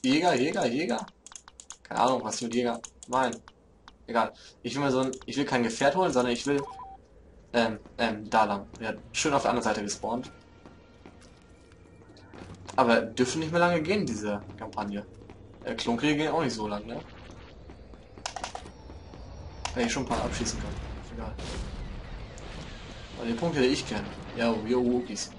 Jäger. Keine Ahnung, was ich mit Jäger meine. Egal. Ich will mir ich will kein Gefährt holen, sondern ich will, da lang. Ja, schön auf der anderen Seite gespawnt. Aber dürfen nicht mehr lange gehen, diese Kampagne. Klonkriege gehen auch nicht so lang, ne? Wenn ich schon ein paar abschießen kann. Ist egal. Aber den Punkt hätte ich gern. Ja, Wookies.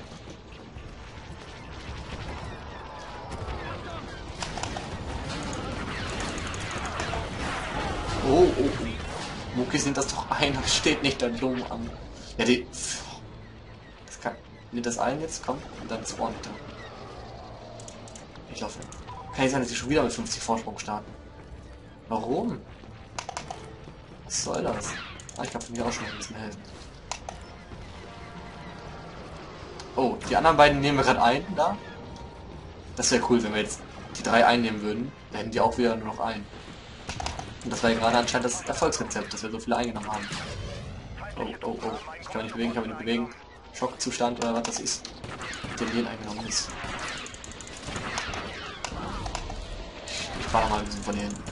Oh. Wookies nimmt das doch ein, das steht nicht da dumm an. Ja, die... Das kann... Nimmt das ein jetzt? Komm. Und dann spawnt da. Ich laufe. Kann ich sein, dass sie schon wieder mit 50 Vorsprung starten. Warum? Was soll das? Ah, ich kann von mir auch schon ein bisschen helfen. Oh, die anderen beiden nehmen wir gerade ein, da. Das wäre cool, wenn wir jetzt die 3 einnehmen würden. Da hätten die auch wieder nur noch einen. Und das war ja gerade anscheinend das Erfolgsrezept, dass wir so viele eingenommen haben. Oh. Ich kann mich nicht bewegen, Schockzustand oder was das ist. Den eingenommen ist. Ich war mal ein bisschen von hier hin.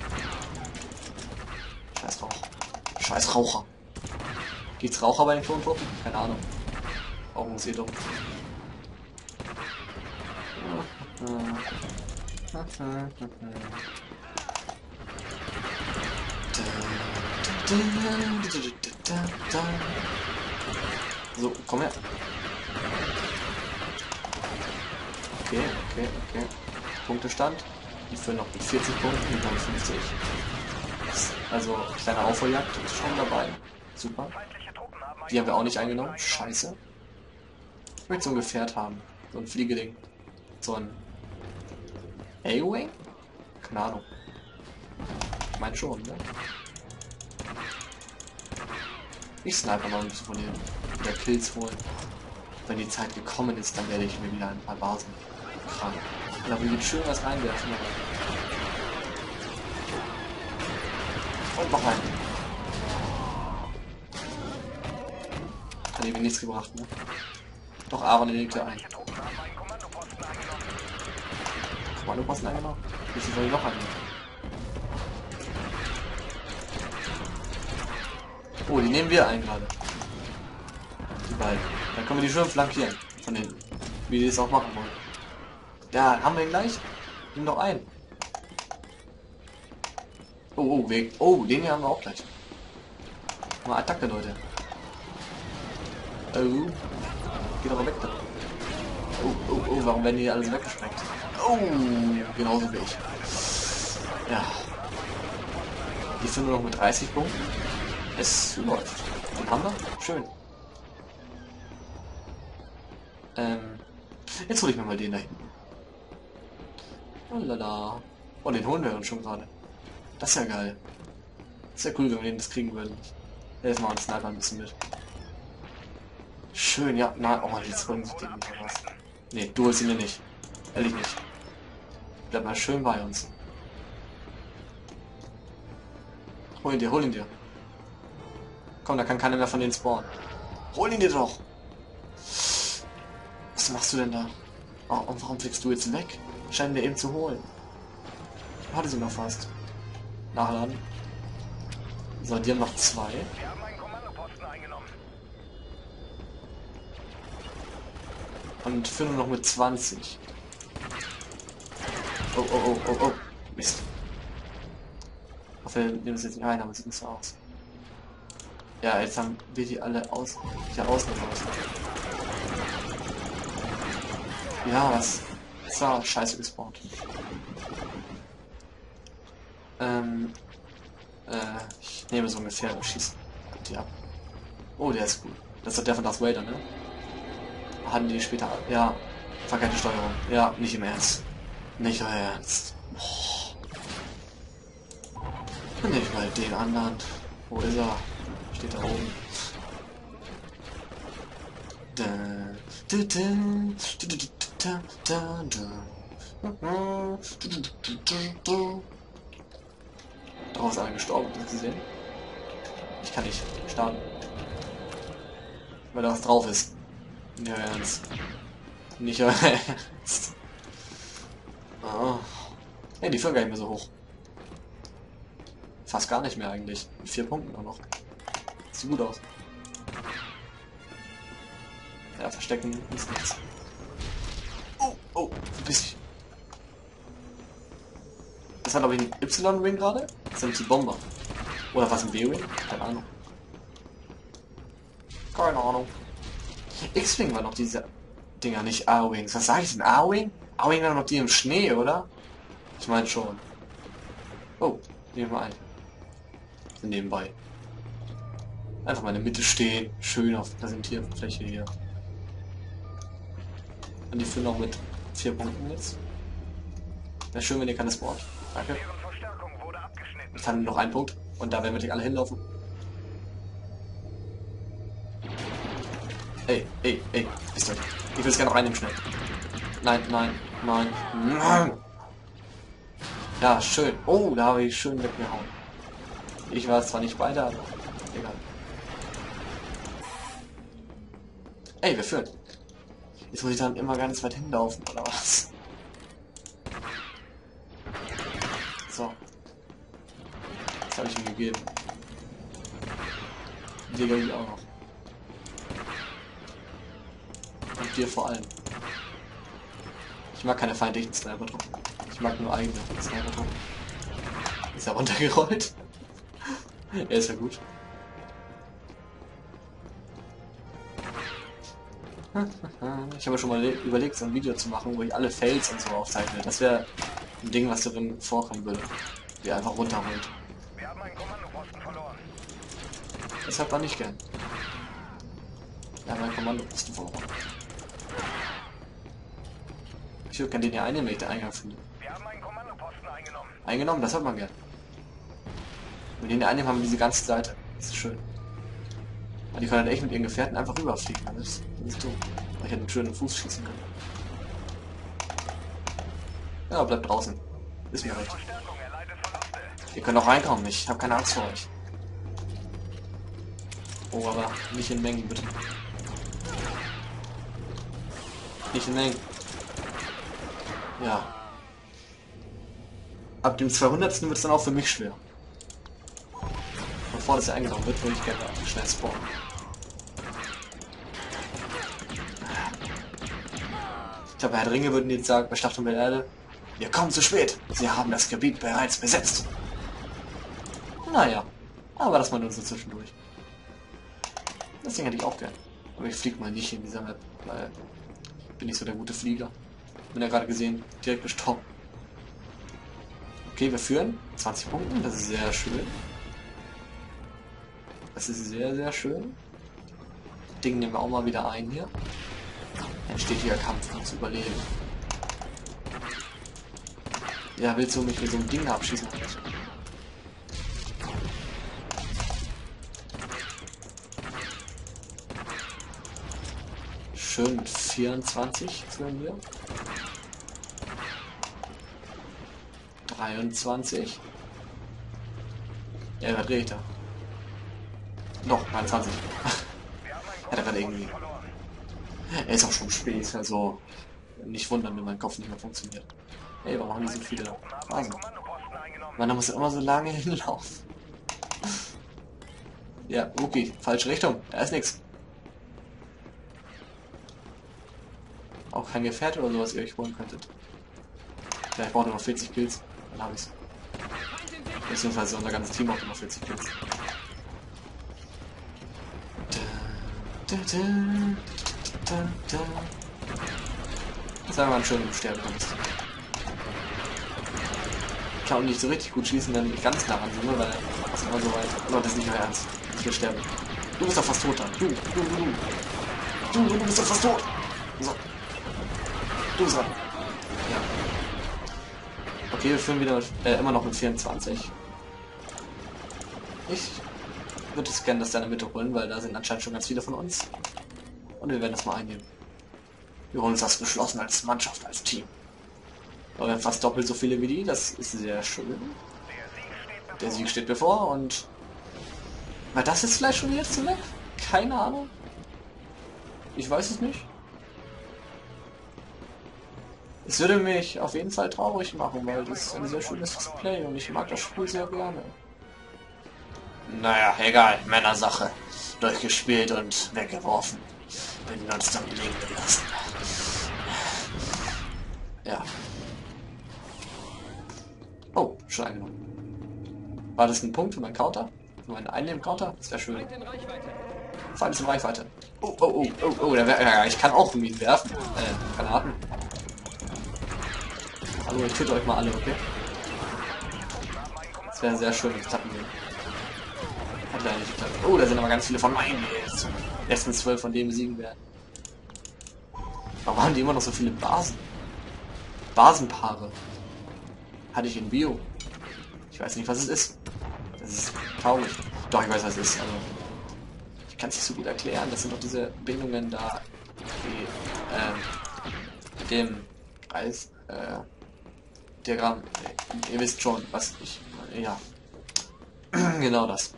Scheiß Raucher. Gibt's Raucher bei den Klontruppen? Keine Ahnung. Augensehnung. So, komm her. Okay. Punktestand. Die führen noch mit 40 Punkten und dann 50. Also, kleine Aufholjagd ist schon dabei. Super. Die haben wir auch nicht eingenommen. Scheiße. Ich möchte so ein Gefährt haben. So ein Fliegeding. So ein A-Wing? Keine Ahnung. Ich meine schon, ne? Ich sniper mal ein bisschen von denen. Wieder Kills holen. Wenn die Zeit gekommen ist, dann werde ich mir wieder ein paar Basen krank. Und da will ich schön was reinwerfen. Und noch einen. Hat irgendwie nichts gebracht, ne? Doch, Aaron legt er ein. Kommandoposten eingenommen? Wie viel soll ich noch einnehmen? Oh, die nehmen wir ein gerade. Die beiden. Dann können wir die schön flankieren. Von hinten. Wie die es auch machen wollen. Ja, haben wir ihn gleich? Nimm doch ein. Oh, Weg. Oh, den hier haben wir auch gleich. Mal Attacke, Leute. Oh. Geht aber weg da. Oh, warum werden die alles weggesprengt? Oh, genauso wie ich. Ja. Die sind nur noch mit 30 Punkten. Es läuft. Den haben wir. Schön. Jetzt hole ich mir mal den da hinten. Oh lala. Oh, den holen wir uns schon gerade. Das ist ja geil. Das ist ja cool, wenn wir den das kriegen würden. Helfen wir uns Sniper ein bisschen mit. Schön, ja. Na, oh, jetzt wollen sie den nicht was. Nee, du holst ihn mir nicht. Ehrlich nicht. Bleib mal schön bei uns. Hol ihn dir. Komm, da kann keiner mehr von denen spawnen. Hol ihn dir doch! Was machst du denn da? Oh, und warum fliegst du jetzt weg? Scheinen wir eben zu holen. Hatte sie noch fast. Nachladen. So, die haben noch 2. Wir haben einen Kommandoposten eingenommen. Und führen nur noch mit 20. Oh. Mist. Ich hoffe, wir nehmen das jetzt nicht ein, aber es sieht nicht so aus. Ja, jetzt haben wir die alle aus. Ja, ausgerüstet. Ja, was? So, scheiße gespawnt. Ich nehme so ungefähr und schieße die ab. Oh, der ist gut. Das ist der von Darth Vader, ne? Hatten die später. Ja, verkehrte Steuerung. Ja, nicht im Ernst. Nicht im Ernst. Boah. Nicht mal den anderen. Wo ist er? Steht da oben. Daraus ist einer gestorben, habt ihr das gesehen? Ich kann nicht starten. Weil da was drauf ist. Nicht euer Ernst. Nicht euer Ernst. Oh. Hey, die führen gar nicht mehr so hoch. Fast gar nicht mehr eigentlich. Mit 4 Punkten auch noch. Sieht gut aus. Ja, verstecken ist nichts. Oh, oh, wo bist du? Das war glaube ich ein Y-Wing gerade? Das ist die Bomber. Oder was, ein B-Wing? Keine Ahnung. Keine Ahnung. X-Wing war noch diese Dinger, nicht A-Wings. Was sag ich denn? A-Wing? A-Wing war noch die im Schnee, oder? Ich meine schon. Oh, nehmen wir ein. So nebenbei. Einfach mal in der Mitte stehen. Schön auf Präsentierfläche hier. Und die führen auch mit 4 Punkten jetzt. Wäre schön, wenn ihr keine Sport. Danke. Ich kann noch einen Punkt. Und da werden wir gleich alle hinlaufen. Ey, ey, ey. Bist du? Ich will es gerne noch reinnehmen, schnell. Nein, nein, nein. Nein. Ja, schön. Oh, da habe ich schön weggehauen. Ich war zwar nicht bei, aber egal. Ey, wir führen. Jetzt muss ich dann immer ganz weit hinlaufen, oder was? So. Das habe ich ihm gegeben. Dir gebe ich auch noch. Und dir vor allem. Ich mag keine feindlichen Sniper-Truppen. Ich mag nur eigene Sniper-Truppen. Ist er runtergerollt? Er ist ja gut. Ich habe schon mal überlegt, so ein Video zu machen, wo ich alle Fails und so aufzeichne. Das wäre ein Ding, was darin vorkommen würde. Wie einfach runterholt. Wir haben einen Kommandoposten verloren. Das hat man nicht gern. Wir haben einen Kommandoposten verloren. Ich würde gerne den hier einnehmen, wenn ich den Eingang finde. Wir haben einen Kommandoposten eingenommen. Eingenommen, das hat man gern. Wenn wir den einnehmen, haben wir diese ganze Seite. Das ist schön. Aber die können halt echt mit ihren Gefährten einfach rüberfliegen. Das ist dumm. Weil ich hätte einen schönen Fuß schießen können. Ja, bleibt draußen. Ist mir recht. Verstärkung, er leidet Verluste. Ihr könnt auch reinkommen, ich habe keine Angst vor euch. Oh, aber nicht in Mengen, bitte. Nicht in Mengen. Ja. Ab dem 200. wird es dann auch für mich schwer. Bevor das ja eingenommen wird, würde ich gerne schnell spawnen. Ich glaube, Herr der Ringe würden jetzt sagen, bei Schlacht um Mittelerde, wir kommen zu spät. Sie haben das Gebiet bereits besetzt. Naja, aber das mal nur so zwischendurch. Das Ding hätte ich auch gern. Aber ich fliege mal nicht in dieser Map, weil bin nicht so der gute Flieger. Bin ja gerade gesehen, direkt gestorben. Okay, wir führen 20 Punkten, das ist sehr schön. Das ist sehr, sehr schön. Das Ding nehmen wir auch mal wieder ein hier. Ein stetiger Kampf, um zu überleben. Ja, willst du mich mit so einem Ding abschießen? Schön mit 24 führen wir. 23. Ja, überdrehe ich da. Doch, 23. Hat er gerade irgendwie. Er ist auch schon spät, also nicht wundern, wenn mein Kopf nicht mehr funktioniert. Ey, warum haben die so viele Phasen? Man, da muss immer so lange hinlaufen. Ja, okay, falsche Richtung. Da ist nichts. Auch kein Gefährt oder sowas, ihr euch holen könntet. Ja, ich brauche nur noch 40 Kills. Dann habe ich's. Beziehungsweise unser ganzes Team braucht immer 40 Kills. Das war mal ein schöner Sterben kannst. Ich kann auch nicht so richtig gut schießen, wenn ich ganz nah ran bin, weil das ist immer so weit. Aber das ist nicht mehr ernst. Ich will sterben. Du bist doch fast tot dann. Du bist doch fast tot. So. Du bist dran. Ja. Okay, wir führen wieder immer noch mit 24. Ich würde es gerne, dass der in der Mitte holen, weil da sind anscheinend schon ganz viele von uns. Und wir werden das mal einnehmen. Wir holen uns das geschlossen als Mannschaft, als Team. Aber wir haben fast doppelt so viele wie die, das ist sehr schön. Der Sieg steht bevor und... War das jetzt vielleicht schon jetzt weg? Keine Ahnung. Ich weiß es nicht. Es würde mich auf jeden Fall traurig machen, weil das ist ein sehr schönes Display und ich mag das Spiel sehr gerne. Naja, egal, Männersache. Durchgespielt und weggeworfen. Bin nonstop liegen gelassen. Ja. Oh, schon eingenommen. War das ein Punkt für meinen Counter? Für meinen Einnehmen-Counter? Das wäre schön. Feind ist in Reichweite. Oh, oh, oh, oh, oh, ich kann auch Minen werfen. Granaten. Hallo, ich töte euch mal alle, okay? Das wäre sehr schön, das klappen wir. Hat leider nicht geklappt. Oh, da sind aber ganz viele von meinen, die jetzt letzten 12 von denen besiegen werden. Warum haben die immer noch so viele Basen? Basenpaare. Hatte ich in Bio. Ich weiß nicht, was es ist. Das ist traurig. Doch, ich weiß, was es ist. Also, ich kann es nicht so gut erklären. Das sind doch diese Bindungen da, die dem Kreis, Diagramm. Ihr wisst schon, was ich. Ja. Genau das.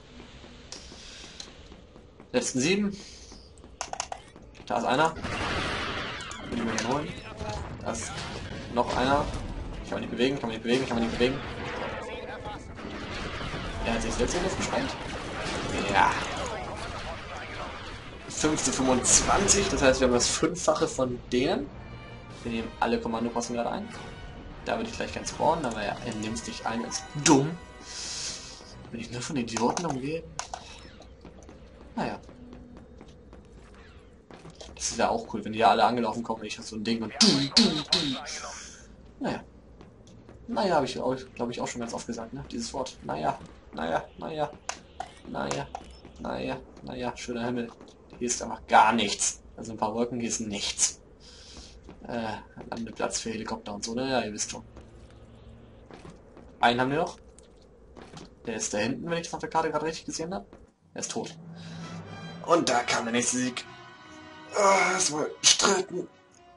Letzten 7. Da ist einer. Will ich mir den holen. Da ist noch einer. Ich kann mich nicht bewegen, kann mich nicht bewegen, kann mich nicht bewegen. Er hat sich jetzt in Luft gesprengt. Ja. 5:25, das heißt, wir haben das 5-fache von denen. Wir nehmen alle Kommandoposten gerade ein. Da würde ich gleich keinen spawnen, aber er nimmt dich ein als dumm. Bin ich nur von Idioten umgeben? Naja. Das ist ja auch cool, wenn die ja alle angelaufen kommen und ich habe so ein Ding und naja. Naja, habe ich auch, glaube ich, auch schon ganz oft gesagt, ne? Dieses Wort. Naja, naja, naja, naja, naja, naja, schöner Himmel. Hier ist einfach gar nichts. Also ein paar Wolken, hier ist nichts. Landeplatz für Helikopter und so, naja, ihr wisst schon. Einen haben wir noch. Der ist da hinten, wenn ich das auf der Karte gerade richtig gesehen habe. Er ist tot. Und da kam der nächste Sieg. Erstmal streiten.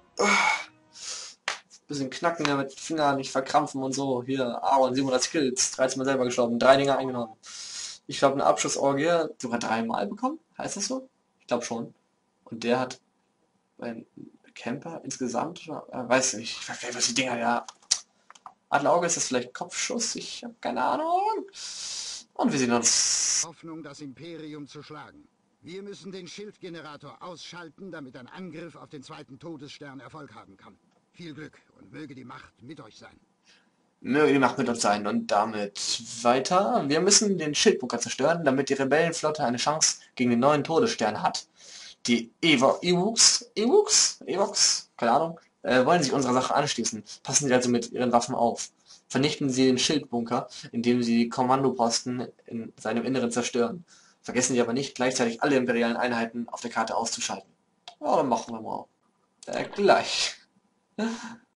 Bisschen knacken, damit Finger nicht verkrampfen und so. Hier, Aaron, 700 Skills, 13 Mal selber gestorben, 3 Dinger eingenommen. Ich glaube, eine Abschussorgie sogar 3-mal bekommen. Heißt das so? Ich glaube schon. Und der hat ein Camper insgesamt, weiß nicht, ich weiß was die Dinger, ja. Adlerauge, ist das vielleicht Kopfschuss? Ich habe keine Ahnung. Und wir sehen uns. Hoffnung, das Imperium zu schlagen. Wir müssen den Schildgenerator ausschalten, damit ein Angriff auf den zweiten Todesstern Erfolg haben kann. Viel Glück und möge die Macht mit euch sein. Möge die Macht mit uns sein und damit weiter. Wir müssen den Schildbunker zerstören, damit die Rebellenflotte eine Chance gegen den neuen Todesstern hat. Die Ewoks, keine Ahnung, wollen sich unserer Sache anschließen. Passen Sie also mit ihren Waffen auf. Vernichten Sie den Schildbunker, indem Sie die Kommandoposten in seinem Inneren zerstören. Vergessen Sie aber nicht, gleichzeitig alle imperialen Einheiten auf der Karte auszuschalten. Ja, dann machen wir mal. Gleich.